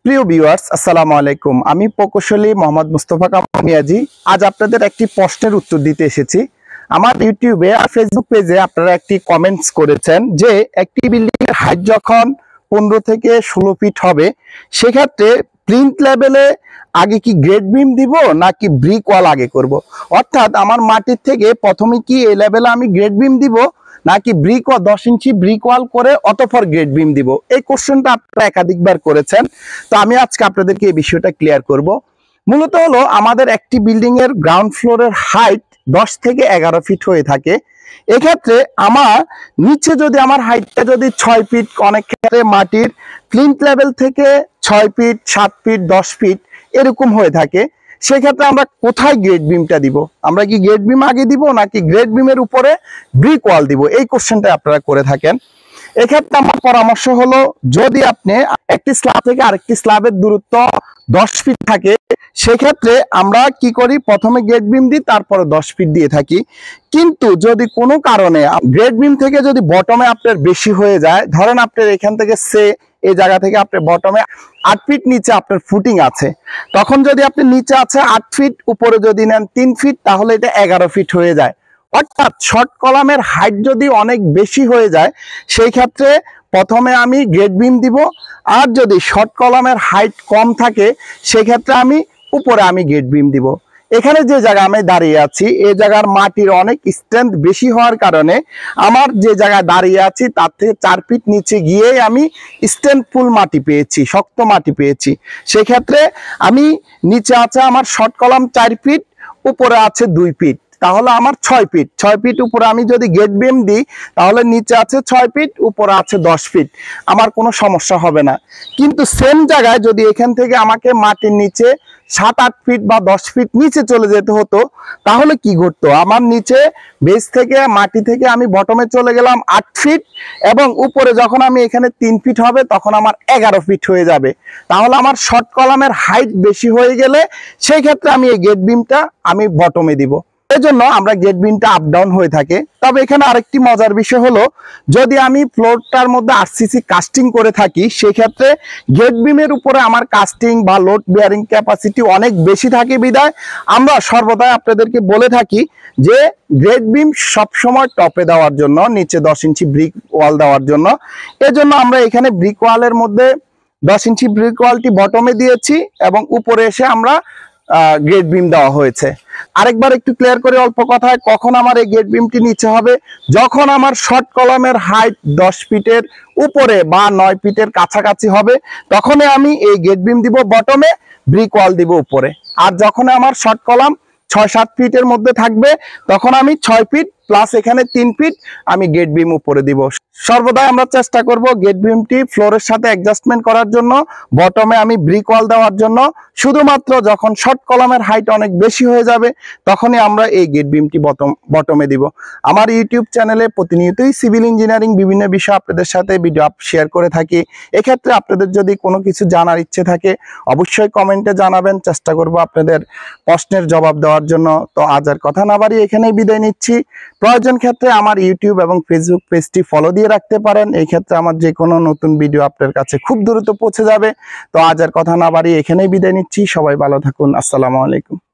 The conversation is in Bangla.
প্রিয় ভিউয়ার্স, আসসালামু আলাইকুম। আমি প্রকৌশলী মোহাম্মদ মুস্তফা কামাল মিয়াজি। আজ আপনাদের একটি প্রশ্নের উত্তর দিতে এসেছি। আমার ইউটিউবে আর ফেসবুক পেজে আপনারা একটি কমেন্টস করেছেন যে একটি বিল্ডিং এর হাইট যখন 15 থেকে 16 ফিট হবে, সেক্ষেত্রে প্লিন্থ লেভেলে আগে কি গ্রেড বিম দিব নাকি ব্রিক ওয়াল আগে করব। অর্থাৎ আমার মাটির থেকে প্রথমে কি এই লেভেলে আমি গ্রেড বিম দিব নাকি ব্রিক ওয়াল 10 ইঞ্চি ব্রিক ওয়াল করে অতঃপর গ্রেড বিম দিব। এই কোশ্চেনটা আপনারা একাধিকবার করেছেন, তো আমি আজকে আপনাদেরকে এই বিষয়টা ক্লিয়ার করব। মূলত হলো আমাদের একটি বিল্ডিং এর গ্রাউন্ড ফ্লোরের হাইট 10 থেকে 11 ফিট হয়ে থাকে। এক্ষেত্রে আমার নিচে যদি আমার হাইটটা যদি 6 ফিট, অনেক ক্ষেত্রে মাটির প্লিন্থ লেভেল থেকে 6 ফিট 7 ফিট 10 ফিট এরকম হয়ে থাকে, সেক্ষেত্রে আমরা কোথায় গ্রেড বিমটা দিব? আমরা কি গ্রেড বিম আগে দিব নাকি গ্রেড বিমের উপরে ব্রিক ওয়াল দিব? এই কোশ্চেনটা আপনারা করে থাকেন। এক্ষেত্রে আমার পরামর্শ হলো, যদি আপনি একটি স্ল্যাব থেকে আরেকটি স্ল্যাবের দূরত্ব 10 ফিট থাকে, সেক্ষেত্রে আমরা কি করি, প্রথমে গ্রেড বিম দিই, তারপরে 10 ফিট দিয়ে থাকি। কিন্তু যদি কোনো কারণে গ্রেড বিম থেকে যদি বটমে আপনার বেশি হয়ে যায়, ধরেন আপনার এখান থেকে এই জায়গা থেকে আপনার বটমে 8 ফিট নিচে আপনার ফুটিং আছে, তখন যদি আপনি নিচে আছে 8 ফিট, উপরে যদি নেন 3 ফিট, তাহলে এটা 11 ফিট হয়ে যায়। অর্থাৎ শর্ট কলামের হাইট যদি অনেক বেশি হয়ে যায়, সেই ক্ষেত্রে প্রথমে আমি গ্রেড বিম দিব। আর যদি শর্ট কলামের হাইট কম থাকে, সেক্ষেত্রে আমি উপরে গ্রেড বিম দিব। এখানে যে জায়গা আমি দাঁড়িয়ে আছি, এই জায়গার মাটির অনেক স্ট্রেংথ বেশি হওয়ার কারণে আমার যে জায়গায় দাঁড়িয়ে আছি তার থেকে 4 ফিট নিচে গিয়ে আমি স্ট্রেংথফুল মাটি পেয়েছি, শক্ত মাটি পেয়েছি। সেক্ষেত্রে আমি নিচে আছে আমার শর্ট কলাম 4 ফিট, উপরে আছে 2 ফিট, তাহলে আমার 6 ফিট। 6 ফিট উপরে আমি যদি গ্রেড বিম দিই, তাহলে নিচে আছে 6 ফিট, উপরে আছে 10 ফিট, আমার কোনো সমস্যা হবে না। কিন্তু সেম জায়গায় যদি এখান থেকে আমাকে মাটির নিচে 7-8 ফিট বা 10 ফিট নিচে চলে যেতে হতো, তাহলে কি ঘটতো, আমার নিচে বেস থেকে মাটি থেকে আমি বটমে চলে গেলাম 8 ফিট, এবং উপরে যখন আমি এখানে 3 ফিট হবে, তখন আমার 11 ফিট হয়ে যাবে। তাহলে আমার শর্ট কলামের হাইট বেশি হয়ে গেলে সেই ক্ষেত্রে আমি এই গ্রেড বিমটা আমি বটমে দিব। এজন্য আমরা গ্রেড বিমটা আপ ডাউন হয়ে থাকে। তবে এখানে আরেকটি মজার বিষয় হলো, যদি আমি ফ্লোরটার মধ্যে আরসিসি কাস্টিং করে থাকি, সেক্ষেত্রে গ্রেড বিমের উপরে আমার কাস্টিং বা লোড বেয়ারিং ক্যাপাসিটি অনেক বেশি থাকে বিধায় আমরা সর্বদাই আপনাদেরকে বলে থাকি যে গ্রেড বিম সবসময় টপে দেওয়ার জন্য, নিচে 10 ইঞ্চি ব্রিক ওয়াল দেওয়ার জন্য। এজন্য আমরা এখানে ব্রিক ওয়ালের মধ্যে 10 ইঞ্চি ব্রিক ওয়ালটি বটমে দিয়েছি এবং উপরে এসে আমরা গ্রেড বিম দেওয়া হয়েছে। আরেকবার একটু ক্লিয়ার করে অল্প কথায়, কখন আমার এই গ্রেড বিমটি নিচে হবে, যখন আমার শর্ট কলামের হাইট 10 ফিটের উপরে বা 9 ফিটের কাছাকাছি হবে, তখনই আমি এই গ্রেড বিম দিব বটমে, ব্রিক ওয়াল দিব উপরে। আর যখন আমার শর্ট কলাম 6-7 ফিটের মধ্যে থাকবে, তখন আমি 6 ফিট প্লাস এখানে 3 ফিট আমি গ্রেড বিম উপরে দিব। সর্বদাই আমরা চেষ্টা করব গ্রেড বিমটি ফ্লোরের সাথে অ্যাডজাস্টমেন্ট করার জন্য, বটমে আমি ব্রিক ওয়াল দেওয়ার জন্য। শুধুমাত্র যখন শর্ট কলামের হাইট অনেক বেশি হয়ে যাবে, তখনই আমরা এই গ্রেড বিমটি বটমে দিব। আমার ইউটিউব চ্যানেলে প্রতিনিয়তই সিভিল ইঞ্জিনিয়ারিং বিভিন্ন বিষয় আপনাদের সাথে ভিডিও শেয়ার করে থাকি। এক্ষেত্রে আপনাদের যদি কোনো কিছু জানার ইচ্ছে থাকে, অবশ্যই কমেন্টে জানাবেন, চেষ্টা করব আপনাদের প্রশ্নের জবাব দেওয়ার জন্য। তো আজ আর কথা না বাড়িয়ে এখানেই বিদায় নিচ্ছি। প্রয়োজন ক্ষেত্রে আমার ইউটিউব এবং ফেসবুক পেজটি ফলো দিয়ে রাখতে পারেন। এই ক্ষেত্রে আমার যে কোনো নতুন ভিডিও আপনার কাছে খুব দ্রুত পৌঁছে যাবে। তো আজ আর কথা না বাড়িয়ে এখানেই বিদায় নিচ্ছি। সবাই ভালো থাকুন। আসসালামু আলাইকুম।